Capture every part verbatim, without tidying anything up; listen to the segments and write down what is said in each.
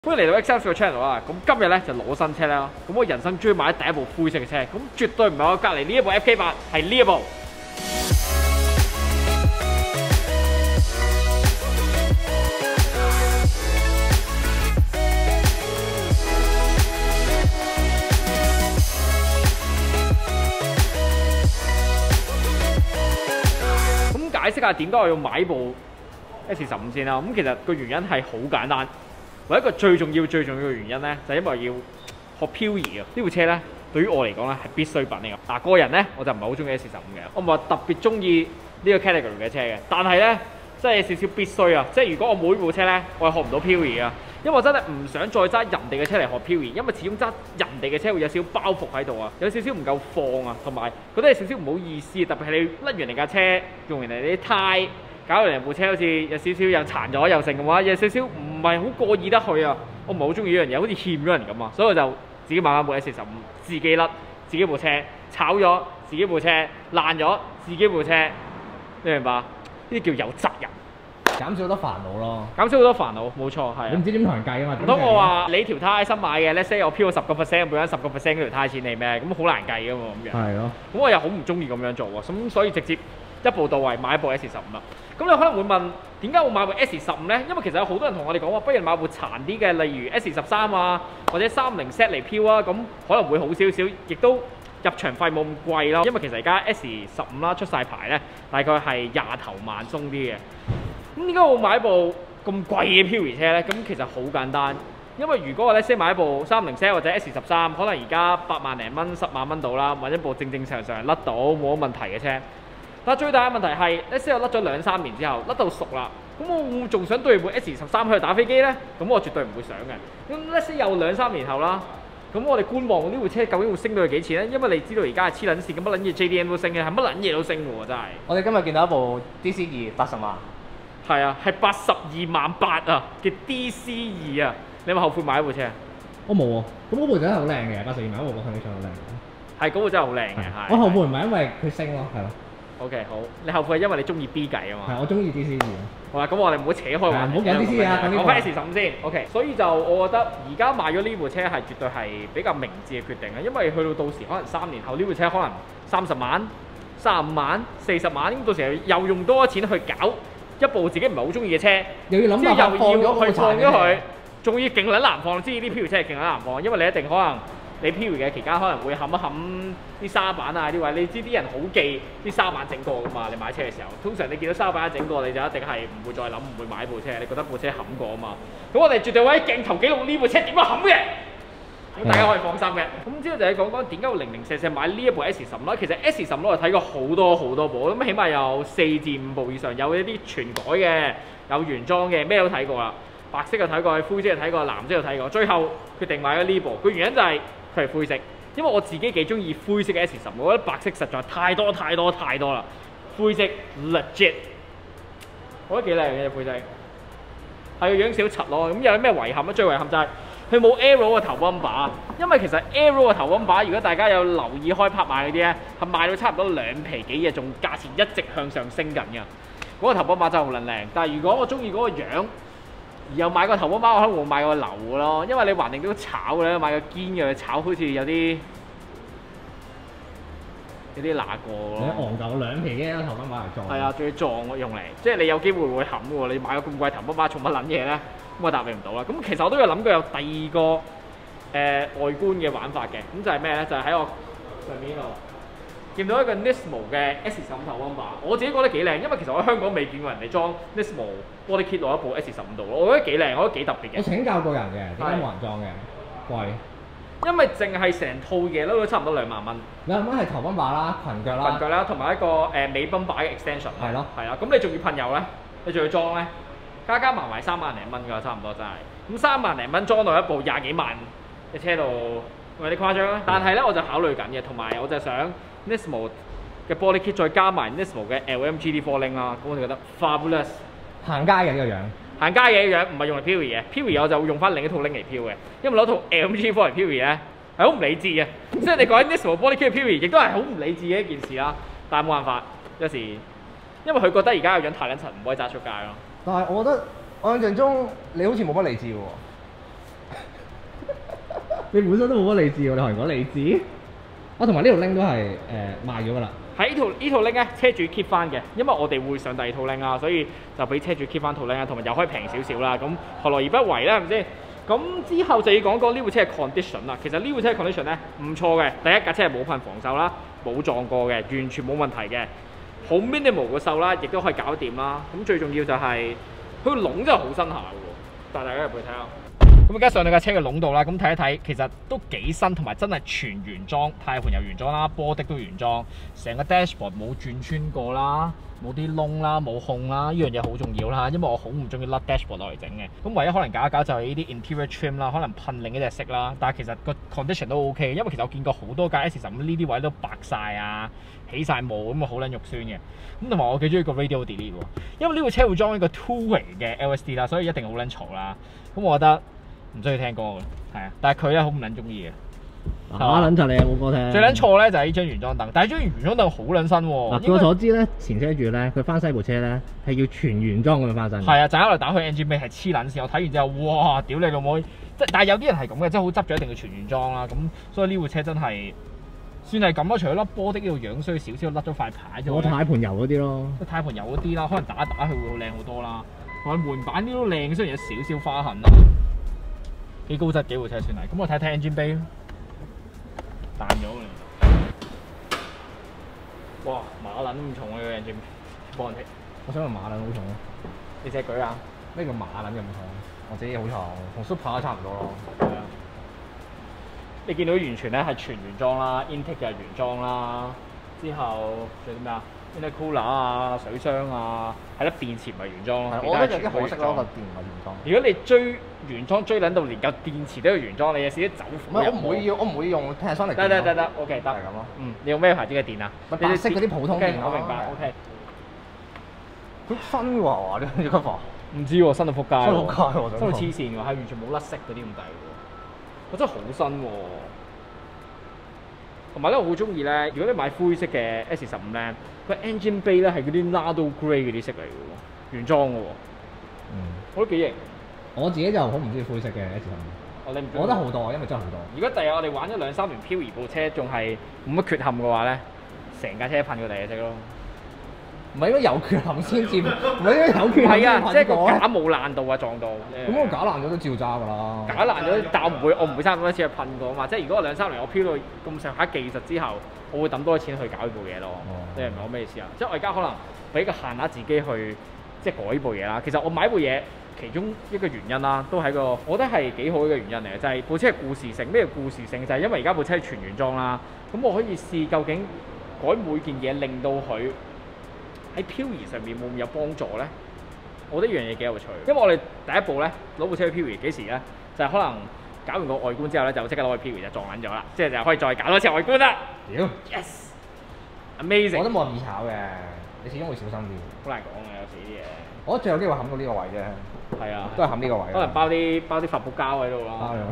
歡迎嚟到 X 三個 channel 啦！咁今日咧就攞新車啦。咁我人生終於買第一部灰色嘅車，咁絕對唔係我隔離呢一部 F K 八，係呢一部。咁解釋下點解我要買部 S 十五先啦。咁其實個原因係好簡單。唯一個最重要、最重要嘅原因咧，就係、因為要學漂移啊！呢部車咧，對於我嚟講咧係必需品嚟㗎。嗱，個人咧我就唔係好中意 S 十五嘅，我唔係話特別中意呢個 category 嘅車嘅。但係咧，真係有少少必須啊！即係如果我冇呢部車咧，我係學唔到漂移啊！因為我真係唔想再揸人哋嘅車嚟學漂移，因為始終揸人哋嘅車會有少少包袱喺度啊，有少少唔夠放啊，同埋覺得有少少唔好意思，特別係你甩完人架車，用人哋啲胎。搞到人部車好似有少少又殘咗又剩嘅話，有少少唔係好過意得去啊！我唔係好中意呢樣嘢，好似欠咗人咁啊！所以我就自己買翻部 S 十五，自己甩，自己部車炒咗，自己部車爛咗，自己部車，你明白？呢啲叫有責任， 減少好多煩惱咯， 減少好多煩惱，冇錯係。 你唔知點同人計啊嘛？ 唔通我話你條胎新買嘅 ，let's say 我飄咗十個 percent， 每人十個 percent 嗰條胎錢你咩？咁好難計噶嘛咁樣。係咯。咁我又好唔中意咁樣做喎，咁所以直接一步到位買一部 S 十五啦。咁你可能會問點解會買部 S 十五呢？因為其實有好多人同我哋講話，不如買部殘啲嘅，例如 S 十三啊，或者三零 Z 嚟飄啊，咁可能會好少少，亦都入場費冇咁貴啦。因為其實而家 S 十五啦出晒牌呢，大概係廿頭萬鬆啲嘅。咁點解我買部咁貴嘅漂移車呢？咁其實好簡單，因為如果我咧先買一部三零 Z 或者 S 十三，可能而家八萬零蚊、十萬蚊到啦，或者部正正常常甩到冇乜問題嘅車。但最大嘅問題係，呢先我甩咗兩三年之後，甩到熟啦，咁我會唔會仲想對部 S 十三去打飛機呢？咁我絕對唔會想嘅。咁呢先有兩三年後啦，咁我哋觀望呢部車究竟會升到去幾錢呢？因為你知道而家係黐撚線，咁乜撚嘢 J D M 都升嘅，係乜撚嘢都升嘅喎，真係。 我哋今日見到一部 D C 二八十萬， 係啊，係八十二萬八啊嘅 D C 二啊，你有冇後悔買一部車啊？ 我冇喎，咁嗰部真係好靚嘅，八十二萬，我覺得佢上好靚。 係嗰部真係好靚嘅，係。 我後悔唔係因為佢升咯，係咯。 OK 好，你後悔係因為你中意 B 計啊嘛？ 係，我中意 D C 二。 好啦，咁我哋唔好扯開話， 唔好講 D C 啊， 講翻 S 十五先。OK， 所以就我覺得而家買咗呢部車係絕對係比較明智嘅決定啊，因為去到到時可能三年後呢部車可能三十萬、三十五萬、四十萬，咁到時又用多錢去搞一部自己唔係好中意嘅車， 又要諗辦法放咗去放咗佢，仲要勁撚難放。知啲漂移車係勁撚難放，因為你一定可能。你漂移嘅期間可能會冚一冚啲沙板啊啲位，你知啲人好記啲沙板整過噶嘛？你買車嘅時候，通常你見到沙板整過，你就一定係唔會再諗，唔會買部車。你覺得部車冚過啊嘛？咁我哋絕對會喺鏡頭記錄呢部車點樣冚嘅，咁大家可以放心嘅。咁之後就係講講點解會零零舍舍買呢一部 S 十五啦。其實 S 十五我睇過好多好多部，咁起碼有四至五部以上，有一啲全改嘅，有原裝嘅，咩都睇過啦。白色又睇過，灰色又睇過，藍色又睇過，最後決定買咗呢部。個原因就係、是。佢係灰色，因為我自己幾中意灰色嘅 S 十五，我覺得白色實在太多太多太多啦。灰色 legit， 我覺得幾靚嘅灰色，係個樣少柒咯。咁有咩遺憾咧？最遺憾就係佢冇 Aero 嘅頭 bumper，因為其實 Aero 嘅頭 bumper，如果大家有留意開拍賣嗰啲咧，係賣到差唔多兩皮幾嘅，仲價錢一直向上升緊嘅。嗰、那個頭 bumper 真係好撚靚，但係如果我中意嗰個樣。而又買個頭波包，我可能會買個流嘅咯，因為你橫掂都炒嘅咧，買個堅嘅炒好似有啲有啲揦過咯。你戇鳩兩皮嘅頭波包嚟撞？係啊，仲要撞用嚟，即係你有機會會冚嘅喎。你買個咁貴頭波包，做乜撚嘢咧？咁我答你唔到啦。咁其實我都有諗過有第二個誒、呃、外觀嘅玩法嘅，咁就係咩咧？就係、是、喺我上面呢度。見到一個 Nismo 嘅 S 十五頭 bumper，我自己覺得幾靚，因為其實我喺香港未見過人哋裝 Nismo body kit 落一部 S 十五度咯，我覺得幾靚，我覺得幾特別嘅。我請教過人嘅，點解冇人裝嘅？貴。因為淨係成套嘢都差唔多兩萬蚊。兩萬蚊係頭 bumper 啦、裙腳啦、裙腳啦，同埋一個誒尾 bumper 嘅 extension。係咯。係啊，咁你仲要噴油咧？你仲要裝咧？加加埋埋三萬零蚊㗎，差唔多真係。咁三萬零蚊裝到一部廿幾萬嘅車度，有啲誇張啦。但係咧，我就考慮緊嘅，同埋我就想。Nismo 嘅 body kit 再加埋 Nismo 嘅 L M G D 四零啦，咁我就覺得 fabulous。行街嘅呢個樣，行街嘅呢個樣唔係用嚟漂移嘅，漂移我就會用翻另一套拎嚟漂嘅，因為攞套 L M G D 四嚟漂移咧係好唔理智嘅，即係你講緊 Nismo body kit 嘅漂移，亦都係好唔理智嘅一件事啦。但係冇辦法，有時因為佢覺得而家個樣太撚柒，唔可以揸出街咯。但係我覺得我印象中你好似冇乜理智喎。 你本身都冇乜理智喎，你同人講理智。啊，同埋呢條 link 都係誒賣咗㗎啦。 喺呢套呢套 link 咧，車主 keep 翻嘅，因為我哋會上第二套 link 啊，所以就俾車主 keep 翻套 link 啊，同埋又可以平少少啦。咁何樂而不為咧？係咪先？咁之後就要講講呢部車嘅 condition 啦。其實呢部車嘅 condition 咧唔錯嘅，第一架車係冇噴防鏽啦，冇撞過嘅，完全冇問題嘅，好 minimal 嘅鏽啦，亦都可以搞掂啦。咁最重要就係佢個籠真係好新下喎，帶大家入去睇下。咁而家上到架車嘅籠度啦，咁睇一睇，其實都幾新，同埋真係全原裝，軚盤又原裝啦，波的都原裝，成個 dashboard 冇轉穿過啦，冇啲窿啦，冇控啦，呢樣嘢好重要啦，因為我好唔中意甩 dashboard 落嚟整嘅。咁唯一可能搞一搞就係呢啲 interior trim 啦，可能噴另一隻色啦，但係其實個 condition 都 OK，因為其實我見過好多架 S 十五呢啲位都白晒啊，起晒霧咁啊，好撚肉酸嘅。咁同埋我幾中意個 radio delete 喎，因為呢部車會裝一個 two-way 嘅 L S D 啦，所以一定好撚嘈啦。咁我覺得唔中意聽歌嘅，係啊，但係佢咧好唔撚中意嘅。 打撚就你有冇歌聽？ 最撚錯咧就係呢張原裝凳，但係張原裝凳好撚新喎。 嗱，據我所知咧，前車主咧佢翻西部車咧係要全原裝咁樣翻新。 係啊，就喺度打開 engine bay 係黐撚線，我睇完之後，哇！屌你老母！即係但係有啲人係咁嘅，即係好執咗一定要全原裝啦。咁所以呢部車真係算係咁咯，除咗粒波的呢度樣衰少少，甩咗塊牌啫。 我軚盤油嗰啲咯， 軚盤油嗰啲啦，可能打一打佢會好靚好多啦。同埋門板啲都靚，雖然有少少花痕啦，幾高質幾部車算係。咁我睇睇 engine bay。彈咗嘅，哇！馬撚咁重啊！個 engine，幫人踢。 我想問馬撚好重咯。 你隻舉啊？ 咩叫馬撚咁重？我自己好重，同 Super 都差唔多咯。 係啊。你見到完全咧係全原裝啦 ，intake 嘅原裝啦，之後仲有啲咩啊 ？intercooler 啊，水箱啊，係啦，電池唔係原裝咯。 我覺得有啲可惜咯，個電唔係原裝。 如果你追原裝追撚到連嚿電池都係原裝，你有時啲走火。 唔係，我唔會要，我唔會用 Panasonic。 得得得得 ，OK 得。 係咁咯。 嗯，你用咩牌子嘅電啊？ 白色嗰啲普通電。 我明白 ，OK。 佢新喎，哇！呢呢個房。 唔知喎，新到撲街喎。 新到撲街喎， 新到黐線喎，係完全冇甩色嗰啲咁滯喎。我真係好新喎。同埋咧，我好中意咧，如果你買灰色嘅 S 十五咧，佢 engine bay 咧係嗰啲 Nardo Grey 嗰啲色嚟嘅喎，原裝嘅喎。 嗯。 我都幾型。我自己就好唔中意灰色嘅 S 十五。 我你唔？ 我覺得好多，因為真係好多。 如果第日我哋玩咗兩三年漂移部車，仲係冇乜缺陷嘅話咧，成架車噴過第二隻色咯。 唔係應該有缺陷先至，唔係應該有缺陷先係啊，即係個噴架冇爛到啊，撞到。 咁我架爛咗都照揸㗎啦。 架爛咗，但我唔會，我唔會差咁多次去噴過嘛。即係如果我兩三年我漂到咁上下技術之後，我會抌多啲錢去搞呢部嘢咯。你明唔明我咩意思啊？即係我而家可能俾個限額自己去即係改呢部嘢啦。其實我買部嘢其中一個原因啦，都係個我覺得係幾好嘅原因嚟嘅，就係、是、部車嘅故事性。咩叫故事性？就係、是、因為而家部車係全原裝啦，咁我可以試究竟改每件嘢令到佢喺漂移上面會唔會有幫助咧？我覺得呢樣嘢幾有趣，因為我哋第一步咧攞部車去漂移幾時咧？就係、是、可能搞完個外觀之後咧，就即刻攞去漂移就撞撚咗啦，即係就可以再搞多次外觀啦。屌 ，yes，amazing！ 我都冇咁易炒嘅，你始終會小心啲。 好難講嘅，有時啲嘢。我覺得最有機會冚到呢個位啫。係啊，都係冚呢個位。 可能包啲包啲發泡膠喺度咯。 包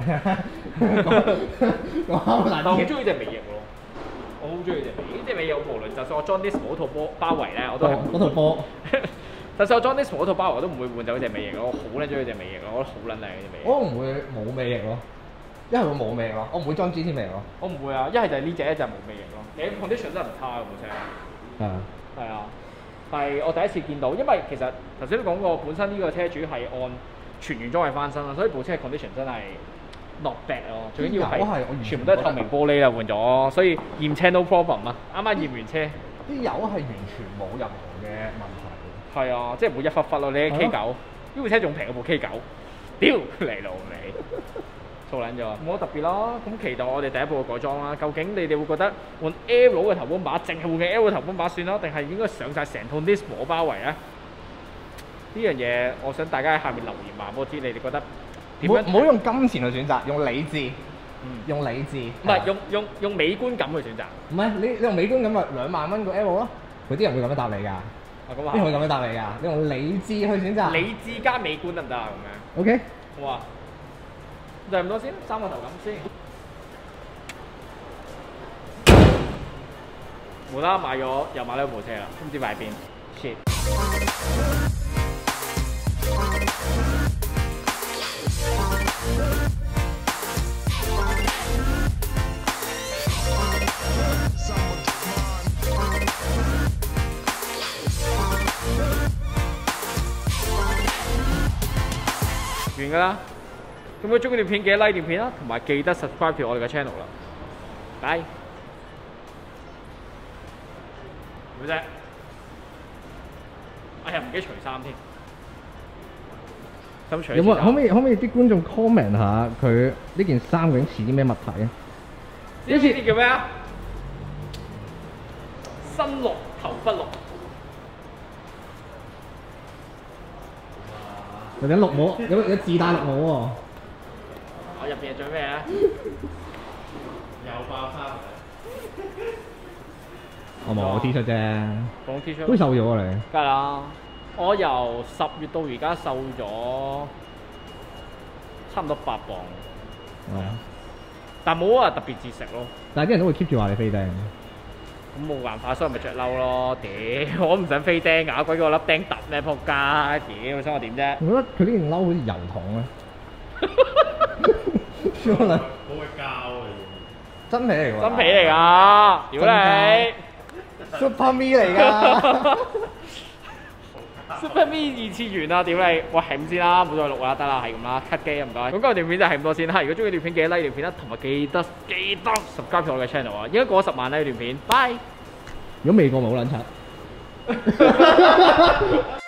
咗。 但我好中意隻尾翼咯。我好中意隻尾翼，呢隻尾翼無論就算我 John Nismo 嗰套波包圍咧，我都係嗰套波。 就算我 John Nismo 嗰套包圍我都唔會換走嗰隻尾翼咯，我好撚中意隻尾翼咯，我覺得好撚靚嘅隻尾翼。 我唔會冇尾翼咯，一係會冇尾翼咯，我唔會裝 G T 尾翼咯。 我唔會啊，一係就係呢隻，一就係冇尾翼咯。你 condition 真係唔差嘅部車。 係啊。係啊。係我第一次見到，因為其實頭先都講過，本身呢個車主係按全原裝去翻新啦，所以部車嘅 condition 真係 not bad 咯。最緊要係全部都係透明玻璃啦，換咗，所以驗車 no problem 啊！啱啱驗完車， 啲油係完全冇任何嘅問題。 係啊，即係唔會一忽忽咯。你 K 九呢部車仲平過部 K 九，屌嚟路你！錯撚咗，冇乜特別啦。咁期待我哋第一步嘅改裝啦。究竟你哋會覺得換 L 嘅頭泵把，淨係換嘅 L 嘅頭泵把算啦，定係應該上晒成套 Nismo 包圍咧？呢樣嘢，我想大家喺下面留言話俾我知，你哋覺得點樣？ 唔好用金錢去選擇，用理智。嗯，用理智。 唔係用用用美觀感去選擇。 唔係你你用美觀感咪兩萬蚊個 L 咯？佢啲人會咁樣答你㗎。啊咁啊。邊會咁樣答你㗎？你用理智去選擇。 理智加美觀得唔得啊？咁樣。 OK。 好啊。就係咁多先，三個頭咁先。無啦啦買咗又買咗部車啦，都唔知擺邊。shit。 片㗎啦。咁如果中意段片記得 like 段片啦，同埋記得 subscribe 條我哋嘅 channel 啦。拜。咩啫？哎呀，唔記得除衫添。 有冇可唔可以可唔可以啲觀眾 comment 下佢呢件衫究竟似啲咩物體啊？ 呢啲叫咩啊？新綠頭髮綠。 或者綠帽，有有自帶綠帽喎。 我入邊係做咩啊？ 又爆衫我冇 T 恤啫。 講 T 恤。 都瘦咗啊你。 梗係啦，我由十月到而家瘦咗差唔多八磅。 係啊。 但冇話特別節食咯。 但係啲人都會 keep 住話你飛釘。 咁冇辦法，所以咪着褸咯。屌，我唔想飛釘，咬鬼嗰粒釘揼咩仆街！屌，想我點啫？ 我覺得佢呢件褸好似油桶咧。 冇會膠嘅。 真皮嚟㗎。 真皮嚟㗎，屌你 ！Super Me 嚟㗎。 Super Me 二次元啊！屌你，喂係咁先啦，唔好再錄啦，得啦，係咁啦 ，cut 機啊唔該。咁今日段片就係咁多先啦。如果中意段片記得 like 段片啦，同埋記得記得 subscribe 我嘅 channel 啊，應該過十萬啦呢段片，bye。 如果未過咪好撚柒。